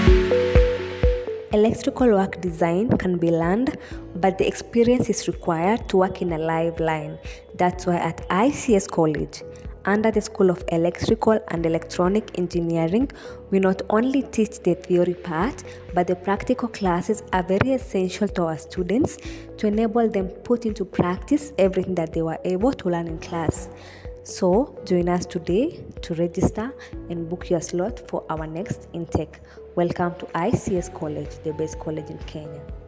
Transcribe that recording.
Electrical work design can be learned, but the experience is required to work in a live line. That's why at ICS College, under the School of Electrical and Electronic Engineering, we not only teach the theory part, but the practical classes are very essential to our students to enable them put into practice everything that they were able to learn in class. So join us today to register and book your slot for our next intake. Welcome to ICS College, the best college in Kenya.